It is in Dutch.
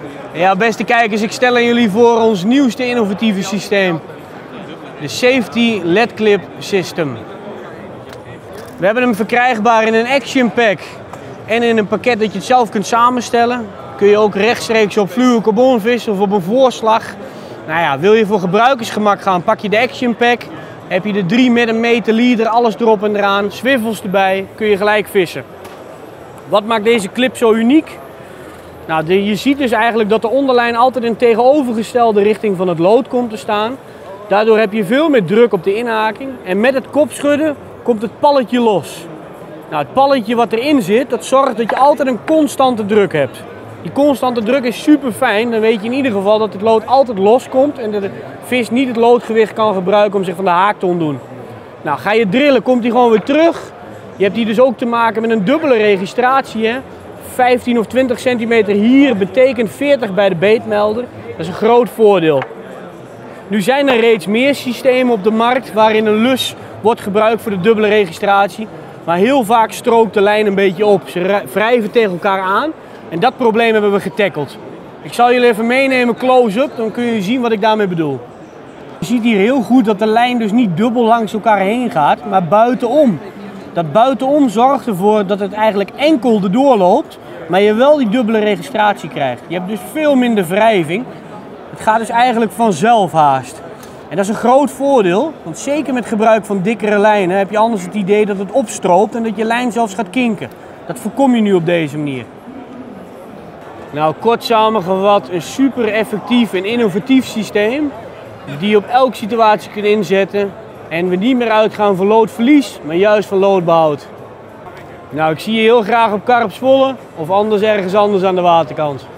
Ja, beste kijkers, ik stel aan jullie voor ons nieuwste innovatieve systeem. De Safety LED Clip System. We hebben hem verkrijgbaar in een Action Pack en in een pakket dat je het zelf kunt samenstellen. Kun je ook rechtstreeks op fluorocarbon vissen of op een voorslag. Nou ja, wil je voor gebruikersgemak gaan, pak je de Action Pack. Heb je de 3 met een meter leader, alles erop en eraan, swivels erbij, kun je gelijk vissen. Wat maakt deze clip zo uniek? Nou, je ziet dus eigenlijk dat de onderlijn altijd in tegenovergestelde richting van het lood komt te staan. Daardoor heb je veel meer druk op de inhaking en met het kopschudden komt het palletje los. Nou, het palletje wat erin zit, dat zorgt dat je altijd een constante druk hebt. Die constante druk is super fijn, dan weet je in ieder geval dat het lood altijd loskomt en dat de vis niet het loodgewicht kan gebruiken om zich van de haak te ontdoen. Nou, ga je drillen, komt hij gewoon weer terug. Je hebt hier dus ook te maken met een dubbele registratie. Hè? 15 of 20 centimeter hier betekent 40 bij de beetmelder. Dat is een groot voordeel. Nu zijn er reeds meer systemen op de markt waarin een lus wordt gebruikt voor de dubbele registratie. Maar heel vaak strookt de lijn een beetje op. Ze wrijven tegen elkaar aan en dat probleem hebben we getackeld. Ik zal jullie even meenemen close-up, dan kun je zien wat ik daarmee bedoel. Je ziet hier heel goed dat de lijn dus niet dubbel langs elkaar heen gaat, maar buitenom. Dat buitenom zorgt ervoor dat het eigenlijk enkel erdoor loopt, maar je wel die dubbele registratie krijgt. Je hebt dus veel minder wrijving. Het gaat dus eigenlijk vanzelf haast. En dat is een groot voordeel, want zeker met gebruik van dikkere lijnen heb je anders het idee dat het opstroopt en dat je lijn zelfs gaat kinken. Dat voorkom je nu op deze manier. Nou, kort samengevat, een super effectief en innovatief systeem die je op elke situatie kunt inzetten en we niet meer uitgaan van loodverlies, maar juist van loodbehoud. Nou, ik zie je heel graag op Karpswolle of anders ergens anders aan de waterkant.